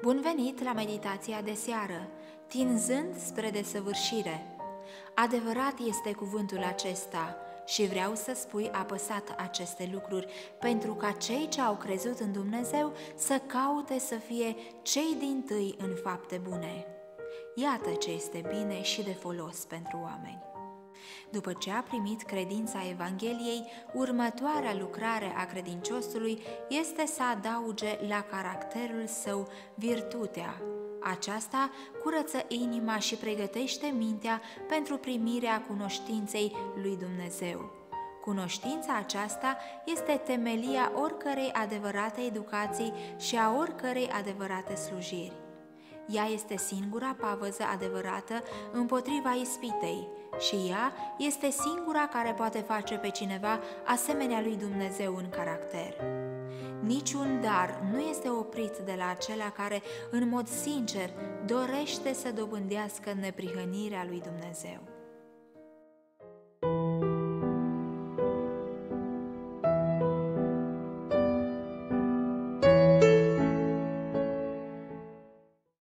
Bun venit la meditația de seară, tinzând spre desăvârșire. Adevărat este cuvântul acesta și vreau să spui apăsat aceste lucruri, pentru ca cei ce au crezut în Dumnezeu să caute să fie cei dintâi în fapte bune. Iată ce este bine și de folos pentru oameni. După ce a primit credința Evangheliei, următoarea lucrare a credinciosului este să adauge la caracterul său virtutea. Aceasta curăță inima și pregătește mintea pentru primirea cunoștinței lui Dumnezeu. Cunoștința aceasta este temelia oricărei adevărate educații și a oricărei adevărate slujiri. Ea este singura pavăză adevărată împotriva ispitei și ea este singura care poate face pe cineva asemenea lui Dumnezeu în caracter. Niciun dar nu este oprit de la acela care, în mod sincer, dorește să dobândească neprihănirea lui Dumnezeu.